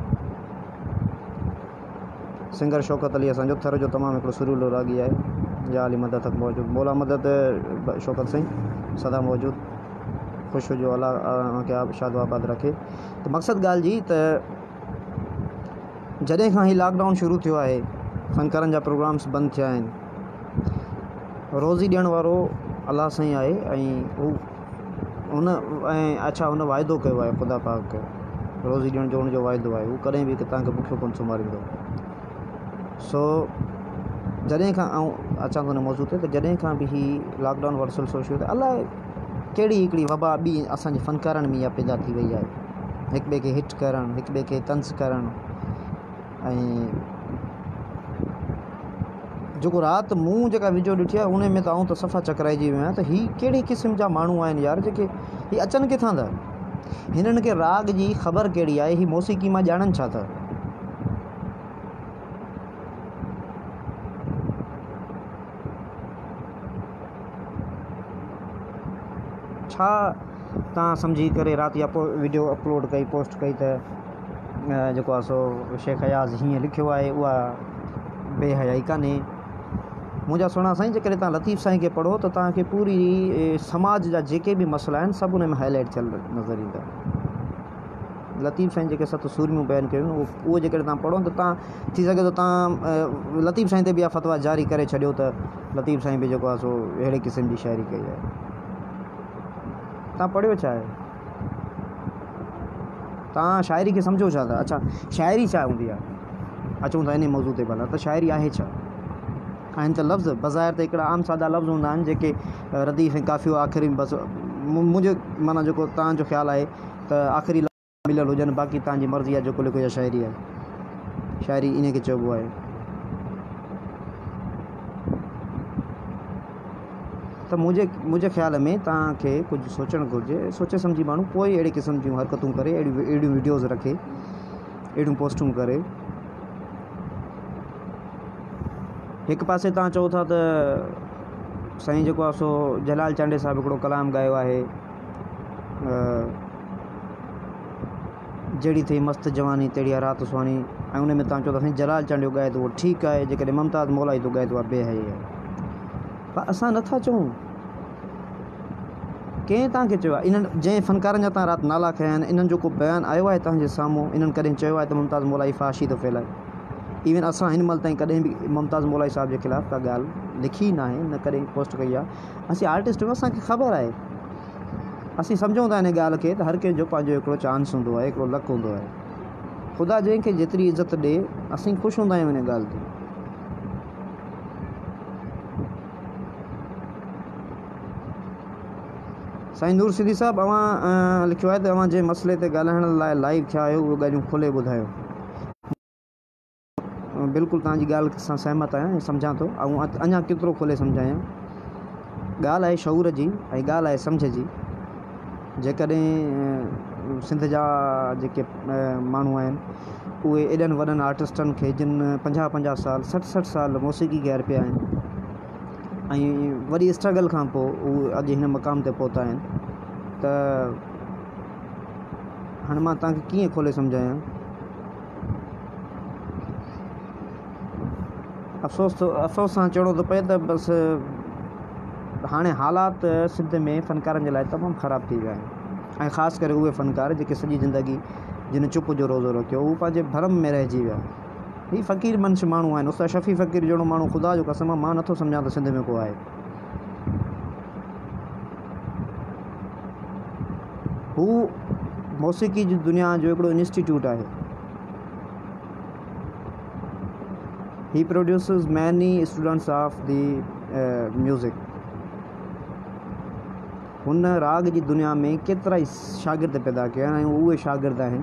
सिंगर शौकत अली असांजो थर जो तमामु हिकिड़ो सुरीलो रागी आहे। या अली मदद तक मौजूदु, मौला मदद शौकत साईं सदा मौजूदु, ख़ुशि हुजो, अलाह खे शादो आबाद रखे। त मक़सदु ॻाल्हि जी त जॾहिं खां ही लॉकडाउन शुरू थियो आहे, फ़नकारनि जा प्रोग्राम्स बंदि थिया आहिनि। रोज़ी ॾियण वारो अलाह साईं आहे ऐं हू हुन ऐं अच्छा हुन वाइदो कयो आहे, ख़ुदा पाक रोज़ी ॾियण जो हुनजो वाइदो आहे। हू कॾहिं बि तव्हांखे बुखियो कोन सुम्हारींदो। सो जॾहिं खां आऊं अचां थो हुन मौज़ू ते, त जॾहिं खां बि ही लॉकडाउन वारो सिलसिलो शुरू थियो, अलाए कहिड़ी हिकिड़ी वबा ॿी असांजे फ़नकारनि में इहा पैदा थी वई आहे। हिक ॿिए खे हिट करणु, हिक ॿिए खे तंज़ करणु ऐं जो रात मूं जेका वीडियो ॾिठी आहे उन में त आऊं त सफ़ा चकराइजी वियो आहियां त हीअ कहिड़ी क़िस्म जा माण्हू आहिनि यार जेके हीअ अचनि किथां था। हिननि खे राग जी ख़बर कहिड़ी आहे, हीअ मौसीक़ी मां ॼाणनि छा था। छा तव्हां सम्झी करे राति या पोइ वीडियो अपलोड कई पोस्ट कई त जेको आहे सो शेख अयाज़ हीअं लिखियो आहे, उहा बेहयाई कान्हे। मुंहिंजा सुहिणा साईं, जेकॾहिं तव्हां लतीफ़ साईं खे पढ़ो त तव्हांखे पूरी समाज जा जेके बि मसइला आहिनि सभु उन में हाईलाइट थियल नज़र ईंदा। लतीफ़ साईं जेके सत सूरमियूं बयानु कयूं उहो उहो जेकॾहिं तव्हां पढ़ो त तव्हां थी सघे थो तव्हां लतीफ़ साईं ते बि इहा फ़तवा जारी करे छॾियो त लतीफ़ साईं बि जेको आहे सो अहिड़े क़िस्म जी शाइरी कई आहे। तव्हां पढ़ियो छा आहे? तव्हां शाइरी खे सम्झो छा था? अच्छा, शाइरी छा हूंदी आहे? अचूं था इन मौज़ू ते भला त शाइरी आहे छा? आहिनि त लफ़्ज़, बज़ाहिर त हिकिड़ा आम सादा लफ़्ज़ हूंदा आहिनि जेके रदीफ़ ऐं काफ़ियो आख़िरी बसि मुंहिंजो माना जेको तव्हांजो ख़्यालु आहे त आख़िरी लफ़्ज़ मिलियल हुजनि, बाक़ी तव्हांजी मर्ज़ी आहे जेको लिखो या शाइरी आहे। शाइरी इन खे चइबो आहे। त मुंहिंजे मुंहिंजे ख़्याल में तव्हांखे कुझु सोचणु घुरिजे, सोचे सम्झी माण्हू पोइ अहिड़े क़िस्म जूं हरकतूं करे, अहिड़ियूं अहिड़ियूं वीडियोज़ रखे, अहिड़ियूं पोस्टूं करे। हिकु पासे तव्हां चओ था त साईं जेको आहे सो जलाल चांडे साहिबु हिकिड़ो कलाम ॻायो आहे, जहिड़ी थी मस्तु जवानी तहिड़ी आहे राति सुहानी, ऐं उन में तव्हां चओ था साईं जलाल चांडियो ॻाए त उहो ठीकु आहे, जेकॾहिं मुमताज़ मौलाई थो ॻाए त उहा बेहयाई आहे। पर असां नथा चऊं, कंहिं तव्हांखे चयो आहे? इन्हनि जंहिं फ़नकारनि जा तव्हां राति नाला खया आहिनि, इन्हनि जो को बयानु आयो आहे तव्हांजे साम्हूं? इन्हनि कॾहिं चयो आहे त मुमताज़ मौलाई फ़ाशी थो फैलाए? इवन असां हिन महिल ताईं कॾहिं बि मुमताज़ मौलाई साहिब जे ख़िलाफ़ु का ॻाल्हि लिखी न आहे, न कॾहिं पोस्ट कई आहे। असीं आर्टिस्ट आहियूं, असांखे ख़बर आहे, असीं सम्झूं था हिन ॻाल्हि खे त हर कंहिंजो पंहिंजो हिकिड़ो चांस हूंदो आहे, हिकिड़ो लक हूंदो आहे। ख़ुदा जंहिंखे जेतिरी इज़त ॾिए असीं ख़ुशि हूंदा आहियूं हिन ॻाल्हि ते। साईं नूर सिद्धी साहिबु, अव्हां लिखियो आहे त अव्हां जंहिं मसइले ते ॻाल्हाइण लाइ लाइव थिया आहियो उहे ॻाल्हियूं खोले ॿुधायो। बिल्कुलु तव्हांजी ॻाल्हि सां सहमत आहियां, सम्झां थो, ऐं अञा केतिरो खोले सम्झायां। ॻाल्हि आहे शऊर जी ऐं ॻाल्हि आहे सम्झ जी। जेकॾहिं सिंध जा जेके माण्हू आहिनि उहे एॾनि वॾनि आर्टिस्टनि खे जिन पंजाह पंजाह साल सठि सठि साल मौसीक़ी खे अर्पिया आहिनि ऐं वरी स्ट्रगल खां पोइ उहे अॼु हिन मक़ाम ते पहुता आहिनि, त हाणे मां तव्हांखे कीअं खोले सम्झायां। अफ़सोस थो अफ़सोस सां चवणो थो पए त बसि हाणे हालात सिंध में फ़नकारनि जे लाइ तमामु ख़राबु थी विया आहिनि, ऐं ख़ासि करे उहे फ़नकार जेके सॼी ज़िंदगी जिन चुप जो रोज़ो रखियो, उहे पंहिंजे भरम में रहिजी विया। हीअ फ़क़ीर मंश माण्हू आहिनि, उस्ताद शफ़ी फ़क़ीर जहिड़ो माण्हू ख़ुदा जो कसम मां नथो सम्झां त सिंध में को आहे। हू मौसीक़ी जी दुनिया जो हिकिड़ो इंस्टीट्यूट आहे। He produces many students of the music. हुन राग जी दुनिया में केतिरा ई शागिर्द पैदा कया आहिनि, ऐं उहे शागिर्द आहिनि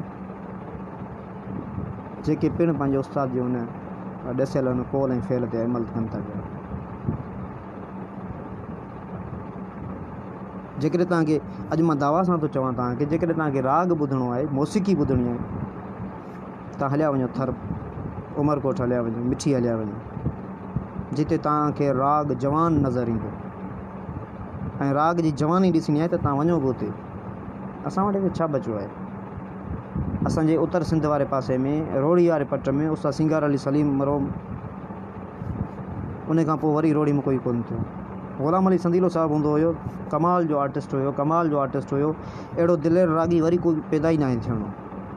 जेके पिणु पंहिंजे उस्ताद जे हुन ॾसियल हुन कौल ऐं फ़ेल ते अमल कनि था पिया। जेकॾहिं तव्हांखे अॼु मां दावा सां थो चवां तव्हांखे, जेकॾहिं तव्हांखे राग ॿुधणो आहे, मौसीक़ी ॿुधणी आहे, तव्हां हलिया वञो थर उमरकोट हलिया वञो, मिठी हलिया वञो, जिते तव्हांखे राग जवान नज़र ईंदो ऐं राग जी जवानी ॾिसणी आहे त तव्हां वञो बि हुते। असां वटि छा बचियो आहे? असांजे उत्तर सिंध वारे पासे में रोड़ी वारे पट में उस्ताद सिंगार अली सलीम मरोम, उन खां पोइ वरी रोड़ी में कोई कोन्ह थियो। ग़ुलाम अली संदीलो साहिबु हूंदो हुयो, कमाल जो आर्टिस्ट हुयो, कमाल जो आर्टिस्ट हुयो, अहिड़ो दिलेर रागी वरी कोई पैदा ई न आहे थियणो।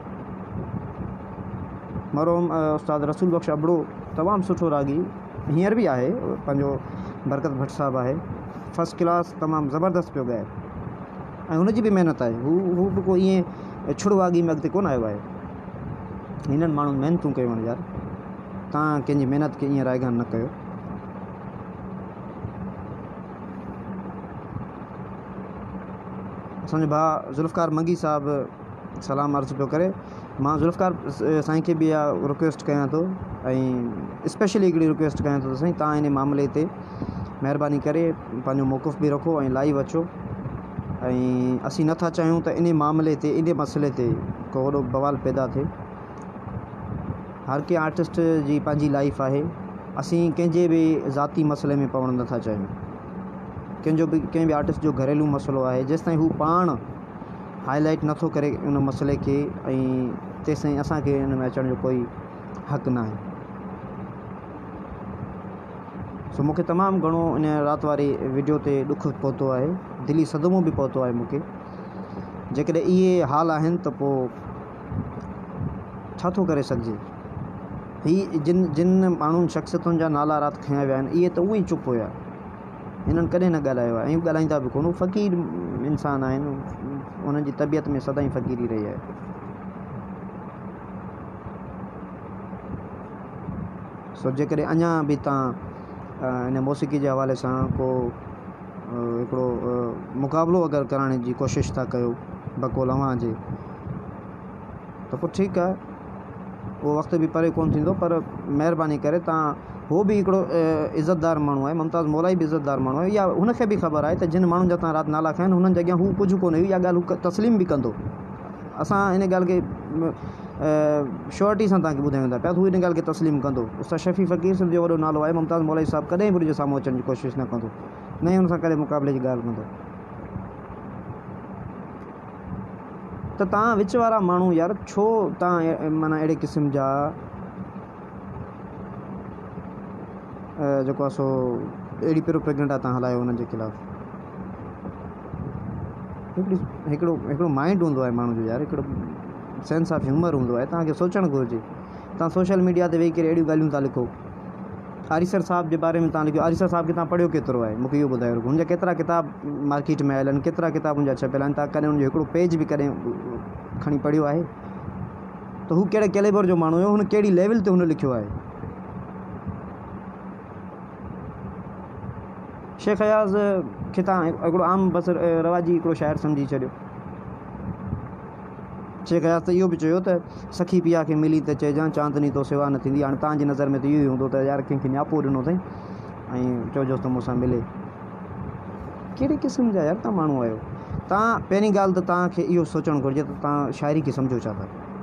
मरोम उस्ताद रसूल बख़्श अबड़ो तमामु सुठो रागी हींअर बि आहे, पंहिंजो बरकत भट्ट साहिबु आहे, फस्ट क्लास तमामु ज़बरदस्त पियो ॻाए, ऐं हुनजी बि महिनत आहे। हू हू बि कोई ईअं छुड़वागी में अॻिते कोन आयो आहे। हिननि माण्हुनि महिनतूं कयूं आहिनि यार, तव्हां कंहिंजी महिनत खे ईअं रायगान न कयो। असांजो भाउ ज़ुल्फ़कार मंगी साहिबु सलाम अर्ज़ु पियो करे, मां ज़ुल्फ़कार साईं खे बि इहा रिक्वेस्ट कयां थो ऐं स्पेशली हिकिड़ी रिक्वेस्ट कयां थो त साईं तव्हां इन मामले ते महिरबानी करे पंहिंजो मौक़ुफ़ बि रखो ऐं लाइव अचो। ऐं असीं नथा चाहियूं त इन मामले ते इन मसइले ते को वॾो बवाल पैदा थिए। हर कंहिं आर्टिस्ट जी पंहिंजी लाइफ आहे, असीं कंहिंजे बि ज़ाती मसइले में पवणु नथा चाहियूं। कंहिंजो बि कंहिं बि आर्टिस्ट जो घरेलू मसइलो आहे, जेसिताईं हू पाण हाईलाइट नथो करे उन मसइले खे, ऐं तेसिताईं असांखे हिन में अचण जो कोई हक़ न आहे। सो मूंखे तमामु घणो इन राति वारी वीडियो ते ॾुखु पहुतो आहे, दिली सदमो बि पहुतो आहे मूंखे। जेकॾहिं इहे हाल आहिनि त पोइ छा थो करे सघिजे। ही जिन जिन माण्हुनि शख़्सियतुनि जा नाला राति खयां विया आहिनि, इहे त उअं ई चुप हुया, हिननि कॾहिं न ॻाल्हायो आहे ऐं ॻाल्हाईंदा बि कोन। फ़क़ीर इंसान आहिनि, उन्हनि जी तबियत में सदाईं फ़क़ीरी रही आहे। सो जेकॾहिं अञा बि तव्हां इन मौसीक़ी जे हवाले सां को हिकिड़ो मुक़ाबिलो अगरि करण जी कोशिशि था कयो बक़ौल अव्हां जे, त पोइ ठीकु आहे, उहो वक़्तु बि परे कोन थींदो। पर महिरबानी करे तव्हां, उहो बि हिकिड़ो इज़तदार माण्हू आहे, मुमताज़ मौलाई बि इज़तदार माण्हू आहे, या हुनखे बि ख़बर आहे त जिन माण्हुनि जा तव्हां राति नाला खया आहिनि हुननि जे अॻियां हू कुझु कोन्हे, इहा ॻाल्हि हू तस्लीम बि कंदो। असां हिन ॻाल्हि खे श्योरिटी सां तव्हांखे ॿुधायूं था पिया, हू हिन ॻाल्हि खे तस्लीम कंदो। उस्ताद शफ़ी फ़क़ीर साहिब जो वॾो नालो आहे, मुमताज़ मौलाई साहिबु कॾहिं बि हुनजे साम्हूं अचण जी कोशिशि न कंदो, न ई हुन सां कॾहिं मुक़ाबले जी ॻाल्हि कंदो। त तव्हां विच वारा माण्हू यार, छो तव्हां माना अहिड़े क़िस्म जा जेको आहे सो अहिड़ी प्रोपेगेंडा तव्हां हलायो हुननि जे ख़िलाफ़ु। हिकिड़ी हिकिड़ो हिकिड़ो माइंड हूंदो आहे माण्हू जो यार, हिकिड़ो सेंस ऑफ ह्यूमर हूंदो आहे, तव्हांखे सोचणु घुरिजे। तव्हां सोशल मीडिया ते वेही करे अहिड़ियूं ॻाल्हियूं था लिखो। आरिसर साहिब जे बारे में तव्हां लिखियो, आरिसर साहिब खे तव्हां पढ़ियो केतिरो आहे, मूंखे इहो ॿुधायो। हुनजा केतिरा किताब मार्केट में आयल आहिनि, केतिरा किताब हुनजा छपियल आहिनि, तव्हां कॾहिं हुनजो हिकिड़ो पेज बि कॾहिं खणी पढ़ियो आहे? त हू कहिड़े कैलेबर जो माण्हू हुयो, हुन कहिड़ी लेवल ते हुन लिखियो आहे। शेख अयाज़ खे तव्हां हिकिड़ो आम बसर रवाजी हिकिड़ो शाइर सम्झी छॾियो। शेख अयाज़ त इहो बि चयो त सखी पिया खे मिली त चइजां चांदनी तो सेवा न थींदी। हाणे तव्हांजी नज़र में त इहो ई हूंदो त यार कंहिंखे न्यापो ॾिनो अथई ऐं चइजोसि त मूंसां मिले। कहिड़े क़िस्म जा यार तव्हां माण्हू आहियो? तव्हां पहिरीं ॻाल्हि त तव्हांखे इहो सोचणु घुरिजे त तव्हां शाइरी खे सम्झो छा था।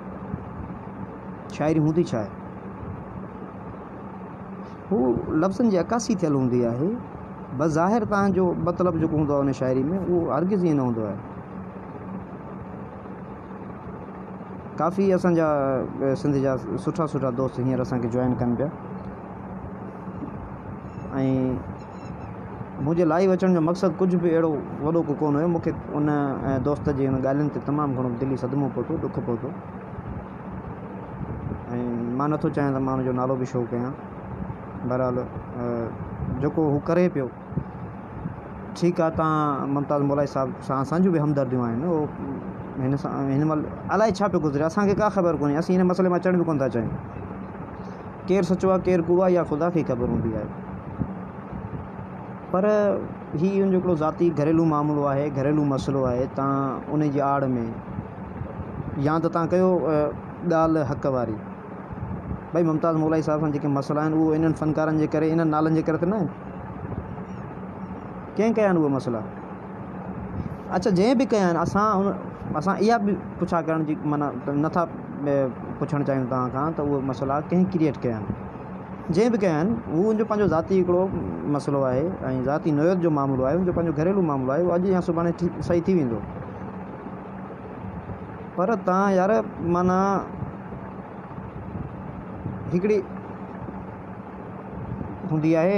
शाइरी हूंदी छा आहे? हू लफ़्ज़नि जी अकासी थियल हूंदी आहे। बज़ाहिर तव्हांजो मतिलबु जेको हूंदो आहे उन शाइरी में, उहो हरगिज़ ईअं न हूंदो आहे। काफ़ी असांजा सिंध जा सुठा सुठा दोस्त हींअर असांखे जॉइन कनि पिया, ऐं मुंहिंजे लाइव अचण जो मक़सदु कुझु बि अहिड़ो वॾो को कोन हुयो। मूंखे उन दोस्त जी हुन ॻाल्हियुनि ते तमामु घणो दिली सदमो पहुतो, ॾुखु पहुतो, ऐं मां नथो चाहियां त मां हुनजो नालो बि शो कयां। बहरहाल जेको हू करे पियो ठीकु आहे। तव्हां मुमताज़ मौलाई साहिब सां असांजूं बि हमदर्दियूं आहिनि, उहो हिन सां हिन महिल अलाए छा पियो गुज़रे, असांखे का ख़बर कोन्हे। असीं हिन मसइले में अचण बि कोन था चाहियूं। केरु सचो आहे केरु कूड़ो आहे इहा ख़ुदा खे ख़बर हूंदी आहे। पर हीउ हुनजो हिकिड़ो ज़ाती घरेलू मामिलो आहे, घरेलू मसइलो आहे। तव्हां उन जी आड़ में या त तव्हां कयो ॻाल्हि हक़ वारी, भई मुमताज़ मौलाई साहिब सां जेके मसइला आहिनि उहे इन्हनि फ़नकारनि जे करे, इन्हनि नालनि जे करे त न आहिनि। कंहिं कया आहिनि उहे मसइला? अच्छा, जंहिं बि कया आहिनि, असां उन असां इहा बि पुछा करण जी माना नथा पुछणु चाहियूं तव्हां खां त उहे मसइला कंहिं क्रिएट कया आहिनि। जंहिं बि कया आहिनि हू हुनजो पंहिंजो ज़ाती हिकिड़ो मसइलो आहे ऐं ज़ाती नोयत जो मामिलो आहे, हुनजो पंहिंजो घरेलू मामिलो आहे। उहो अॼु या सुभाणे सही थी वेंदो। पर तव्हां यार माना हिकिड़ी हूंदी आहे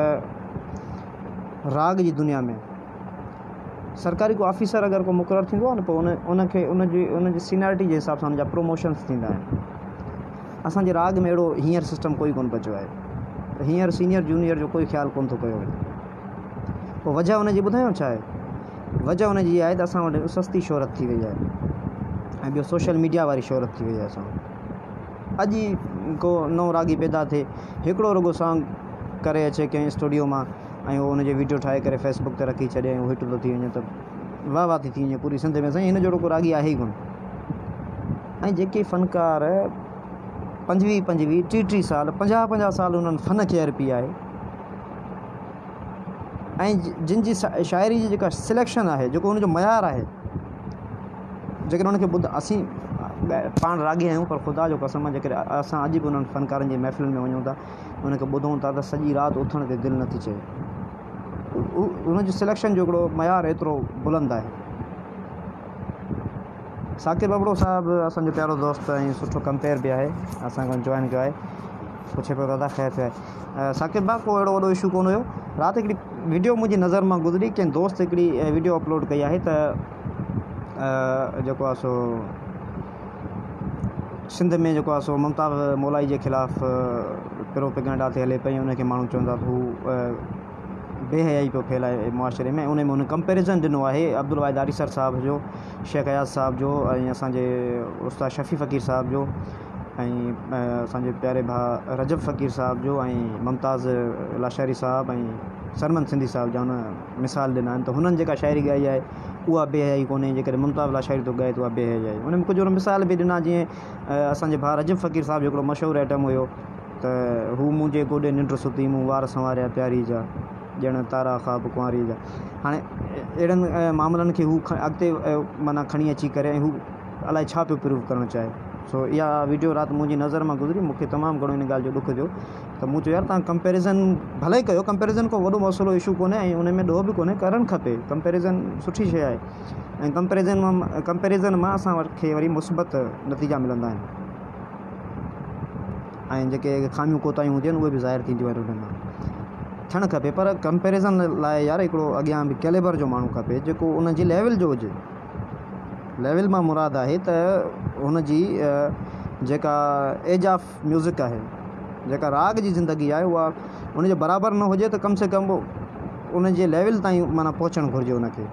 राग जी दुनिया में, सरकारी को ऑफिसर अगरि को मुक़ररु थींदो आहे न, पोइ उन उनखे उनजी उनजी सीनियरिटी जे हिसाब सां उनजा प्रमोशन्स थींदा आहिनि। असांजे राग में अहिड़ो हींअर सिस्टम कोई कोन बचियो आहे। त हींअर सीनियर जूनियर जो कोई ख़्यालु कोन थो कयो वञे। पोइ वजह हुनजी ॿुधायो छा आहे? वजह हुनजी इहा आहे त असां वटि सस्ती शोहरत थी वई आहे, ऐं ॿियो सोशल मीडिया वारी शोहरत थी वई आहे। असां अॼु को नओं रागी पैदा थिए, हिकिड़ो रुगो सॉन्ग करे अचे कंहिं स्टूडियो मां ऐं उहो हुनजी वीडियो ठाहे करे फेसबुक ते रखी छॾे ऐं हिट थो थी वञे त वाह वाह थी थी वञे पूरी सिंध में। साईं हिन जहिड़ो को रागी आहे ई कोन। ऐं जेके फ़नकार पंजवीह पंजवीह टीह टीह साल पंजाह पंजाह साल उन्हनि फ़न खे अर्पी आहे ऐं जिन जी शाइरी जी जेका सिलेक्शन आहे जेको उनजो मयारु आहे जेकॾहिं उनखे ॿुध असीं पाण राॻी आहियूं पर ख़ुदा जो कसम आहे जेकॾहिं असां अॼु बि उन्हनि फ़नकारनि जी महफ़िलुनि में वञूं था उनखे ॿुधूं था त सॼी राति उथण ते दिलि नथी चए उनजी सिलेक्शन जो हिकिड़ो मयारु एतिरो बुलंद आहे। साकिर बबड़ो साहिबु असांजो प्यारो दोस्त ऐं सुठो कंपेयर बि आहे असांखे जॉइन कयो आहे पुछे पियो दादा ख़ैर थियो आहे साकिर भाउ को अहिड़ो वॾो इशू कोन हुयो राति हिकिड़ी वीडियो मुंहिंजी नज़र मां गुज़री कंहिं दोस्त हिकिड़ी वीडियो अपलोड कई आहे त जेको आहे सो सिंध में जेको आहे सो मुमताज़ मौलाई जे ख़िलाफ़ु प्रोपेगेंडा ते हले पई उनखे माण्हू चवंदा त हू बेहयाई पियो फैलाए मुआशरे में उन में उन कंपेरिज़न ॾिनो आहे अब्दुल वाहिद आरीसर साहिब जो शेख अयाज़ साहिब जो ऐं असांजे उस्ताद शफ़ी फ़क़ीर साहिब जो ऐं असांजे प्यारे भाउ रजब फ़क़ीर साहिब जो ऐं मुमताज़ लाशारी साहिब ऐं सरमन सिंधी साहिब जा हुन मिसाल ॾिना आहिनि त हुननि जेका शाइरी ॻाई आहे उहा बेहयाई कोन्हे जेकॾहिं मुमताज़ लाशारी थो ॻाए त उहा बेहयाई आहे उन में कुझु मिसाल बि ॾिना जीअं असांजे भाउ रजब फ़क़ीर साहिब जो हिकिड़ो मशहूरु आइटम हुयो त हू मुंहिंजे गोॾे निंड सुती मूं वार संवारिया प्यारी जा ॼण तारा ख़्वाब कुंवारी जा हाणे अहिड़नि मामलनि खे हू अॻिते माना खणी अची करे ऐं हू अलाए छा पियो प्रूव करणु चाहे सो इहा वीडियो राति मुंहिंजी नज़र मां गुज़री मूंखे तमामु घणो इन ॻाल्हि जो ॾुख थियो त मूं चयो यार तव्हां कंपेरिज़न भले ई कयो कंपेरिज़न को वॾो मसइलो इशू कोन्हे ऐं उन में ॾोह बि कोन्हे करणु खपे कंपेरिज़न सुठी शइ आहे ऐं कंपेरिज़न मां कंपेरिज़न मां असां खे वरी मुस्बत नतीजा मिलंदा आहिनि ऐं जेके ख़ामियूं कोताहियूं हूंदियूं आहिनि उहे बि ज़ाहिर थींदियूं आहिनि उन मां थियणु खपे पर कंपेरिज़न लाइ यार हिकिड़ो अॻियां बि कैलेबर जो माण्हू खपे जेको उन जी लेवल जो हुजे लेवल मां मुराद आहे त हुन जी जेका एज ऑफ म्यूज़िक आहे जेका राग जी ज़िंदगी आहे उहा उनजे बराबरि न हुजे त कम से कम उन जे लेवल ताईं माना पहुचणु घुरिजे उनखे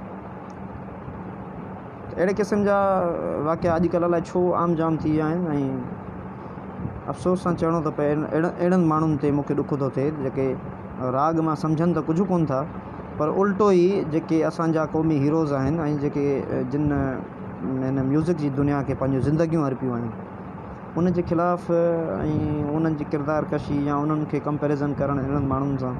अहिड़े क़िस्म जा वाक़िया अॼुकल्ह अलाए छो आम जाम थी विया आहिनि ऐं अफ़सोस सां चवणो थो पए अहिड़नि अहिड़नि माण्हुनि ते मूंखे ॾुख थो थिए जेके राग मां सम्झनि त कुझु कोन्ह था पर उल्टो ई जेके असांजा क़ौमी हीरोज़ आहिनि ऐं जेके जिन हिन म्यूज़िक जी दुनिया खे पंहिंजूं ज़िंदगियूं अर्पियूं आहिनि उन जे ख़िलाफ़ु ऐं उन्हनि जी किरदार कशी या उन्हनि खे कंपेरिज़न करणु हिननि माण्हुनि सां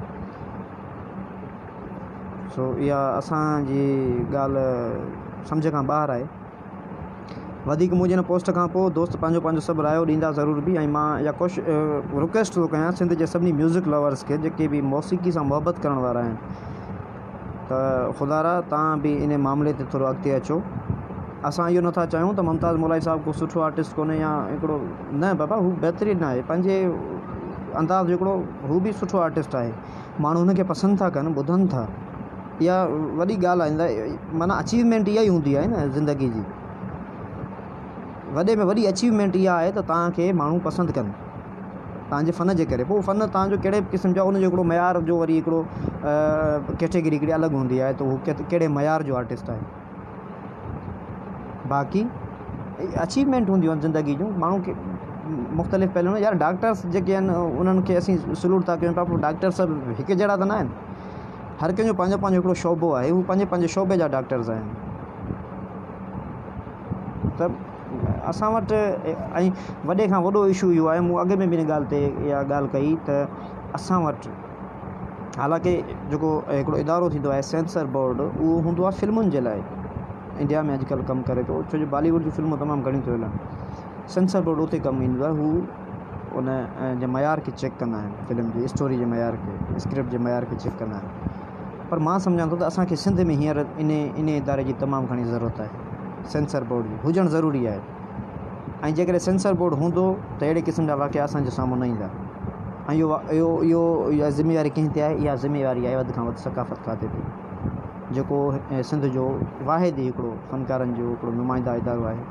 सो इहा असांजी ॻाल्हि सम्झ खां ॿाहिरि आहे वधीक मुंहिंजे हिन पोस्ट खां पोइ दोस्त पंहिंजो पंहिंजो सभु रायो ॾींदा ज़रूरु बि ऐं मां इहा कोशिशि रिक्वेस्ट थो कयां सिंध जे सभिनी म्यूज़िक लवर्स खे जेके बि मौसीक़ी सां मुहबत करण वारा आहिनि त ख़ुदारा तव्हां बि इन मामले ते थोरो अॻिते अचो असां इहो नथा चाहियूं त मुमताज़ मौलाई साहिबु को सुठो आर्टिस्ट कोन्हे या हिकिड़ो न बाबा हू बहितरीनु आहे पंहिंजे अंदाज़ जो हिकिड़ो हू बि सुठो आर्टिस्ट आहे माण्हू हुनखे पसंदि था कनि ॿुधनि था इहा वॾी ॻाल्हि आहे माना अचीवमेंट इहा ई हूंदी आहे न ज़िंदगी जी वॾे में वॾी अचीवमेंट इहा आहे त तव्हांखे माण्हू पसंदि कनि तव्हांजे फ़न जे करे पोइ फ़न तव्हांजो कहिड़े क़िस्म जो उनजो हिकिड़ो मयार जो वरी हिकिड़ो कैटेगरी हिकिड़ी अलॻि हूंदी आहे त हू कहिड़े मयार जो आर्टिस्ट आहे बाक़ी अचीवमेंट हूंदियूं आहिनि ज़िंदगी जूं माण्हू खे मुख़्तलिफ़ पहलू यार डॉक्टर्स जेके आहिनि उन्हनि खे असीं सलूट था कयूं पिया पोइ डॉक्टर सभु हिकु जहिड़ा त न आहिनि हर कंहिंजो पंहिंजो पंहिंजो हिकिड़ो शोबो आहे हू पंहिंजे पंहिंजे शोबे जा डॉक्टर्स आहिनि त असां वटि ऐं वॾे खां वॾो इशू इहो आहे मूं अॻे में बि हिन ॻाल्हि ते इहा ॻाल्हि कई त असां वटि हालांकि जेको हिकिड़ो इदारो थींदो आहे सेंसर बोर्ड उहो हूंदो आहे फिल्मुनि जे लाइ इंडिया में अॼुकल्ह कमु करे थो छो जो बॉलीवुड जूं फिल्मूं तमामु घणियूं थियूं हलनि सेंसर बोर्ड उते कमु ईंदो आहे हू उन जे मयार खे चेक कंदा आहिनि फिल्म जी स्टोरी जे मयार खे स्क्रिप्ट जे मयार खे चेक कंदा आहिनि पर मां सम्झां थो त असांखे सिंध में हींअर इन इन इदारे जी तमामु घणी ज़रूरत आहे सेंसर बोर्ड जी हुजणु ज़रूरी आहे ऐं जेकॾहिं सेंसर बोर्ड हूंदो त अहिड़े क़िस्म जा वाक़िया असांजे साम्हूं न ईंदा ऐं इहो इहो इहो इहा ज़िमेवारी कंहिं ते आहे इहा ज़िमेवारी आहे वधि खां वधि सकाफ़त खाते ते जेको सिंध जो वाहिद ई हिकिड़ो फ़नकारनि जो हिकिड़ो नुमाइंदा इदारो आहे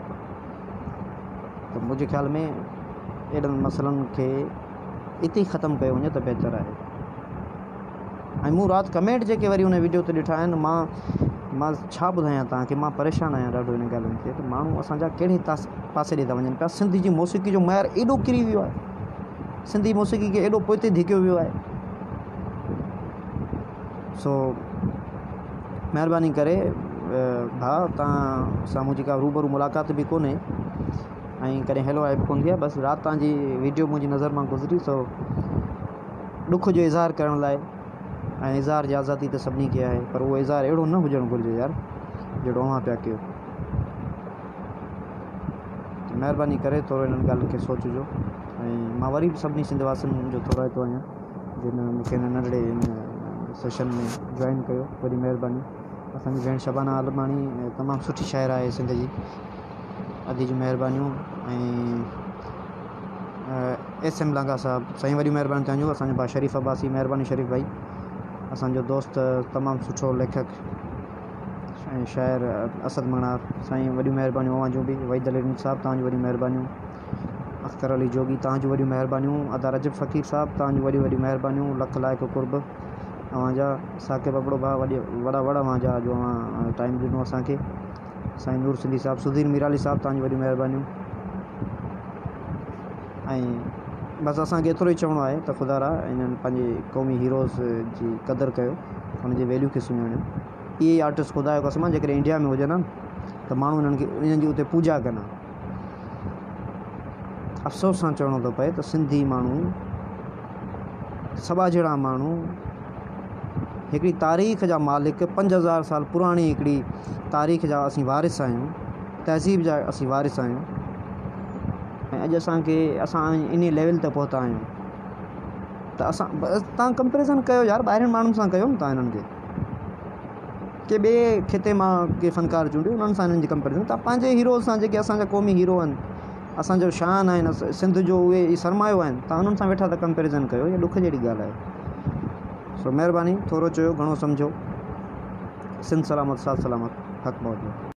त मुंहिंजे ख़्याल में अहिड़नि मसइलनि खे इते ई ख़तमु कयो वञे त बहितर आहे ऐं मूं राति कमेंट जेके वरी हुन वीडियो ते ॾिठा आहिनि मां मां छा ॿुधायां तव्हांखे मां परेशान आहियां ॾाढो हिन ॻाल्हियुनि खे त माण्हू असांजा कहिड़े तास पासे ॾे था वञनि पिया सिंधी जी मौसीक़ी जो मयार एॾो किरी वियो आहे सिंधी मौसीक़ी खे एॾो पोइते धिकियो वियो आहे सो महिरबानी करे भाउ तव्हां सां मुंहिंजी का रूबरू मुलाक़ात बि कोन्हे ऐं कॾहिं हेलो हाय बि कोन थी आहे। बसि राति तव्हांजी वीडियो मुंहिंजी नज़र मां गुज़री, सो ॾुख जो इज़हार करण लाइ, ऐं इज़हार जी आज़ादी त सभिनी खे आहे, पर उहो इज़हार अहिड़ो न हुजणु घुरिजे यार जहिड़ो अव्हां पिया कयो। महिरबानी करे थोरो इन्हनि ॻाल्हियुनि खे सोचिजो। ऐं मां वरी बि सभिनी सिंधवासियुनि जो थोरो थो आहियां जिन मूंखे हिन नंढड़े इन सेशन में जॉइन कयो, वॾी महिरबानी। असांजी भेण शबाना आलमाणी तमामु सुठी शाइर आहे सिंध जी, अदी जी महिरबानियूं। ऐं एस एम लांगा साहब, साईं वॾी महिरबानी तव्हांजो। असांजो भाउ शरीफ़ अब्बासी, महिरबानी शरीफ़ भाई, असांजो दोस्त तमामु सुठो लेखक ऐं शाइर असद मणार, साईं वॾियूं महिरबानियूं अव्हां जूं बि। वहीद अली साहब तव्हांजूं वॾियूं महिरबानियूं। अख़्तर अली जोगी तव्हांजूं वॾियूं महिरबानियूं। अदा रजब फ़क़ीर साहब तव्हांजूं वॾियूं वॾियूं महिरबानियूं। लख लाइक़ कुर्ब अव्हांजा। साकिब बबड़ो भाउ वॾी वॾा वॾा अव्हांजा जो अव्हां टाइम ॾिनो असांखे। साईं नूर सिंधी साहब, सुधीर मीराली साहब तव्हांजूं वॾियूं महिरबानियूं। ऐं बसि असांखे एतिरो ई चवणो आहे त ख़ुदा रा इन्हनि पंहिंजे क़ौमी हीरोज़ जी क़दुरु कयो, हुनजी वैल्यू खे सुञाणियो। इहे ई आर्टिस्ट ख़ुदा जो कसम जेकॾहिं इंडिया में हुजनि हा त माण्हू इन्हनि खे इन्हनि जी उते पूॼा कनि। अफ़सोस सां चवणो थो पए त सिंधी माण्हू, सभा जहिड़ा माण्हू, हिकिड़ी तारीख़ जा मालिक, पंज हज़ार साल पुराणी हिकिड़ी तारीख़ जा असीं वारिस आहियूं, तहज़ीब जा असीं वारिस आहियूं। ऐं अॼु असांखे असां इन लेवल ते पहुता आहियूं त असां तव्हां कंपेरिज़न कयो यार, ॿाहिरिनि माण्हुनि सां कयो न तव्हां हिननि खे। के ॿिए खिते मां के फ़नकार चूंडियो, उन्हनि सां हिननि जी कंपेरिज़न। तव्हां पंहिंजे हीरो सां, जेके असांजा क़ौमी हीरो आहिनि, असांजो शान आहिनि, सिंध जो उहे सरमायो आहिनि, तव्हां उन्हनि सां वेठा त कंपेरिज़न कयो। इहा ॾुख जहिड़ी ॻाल्हि आहे। सो महिरबानी, थोरो चयो घणो सम्झो। सिंध सलामत, साथ सलामत, हक़ मौजूदु।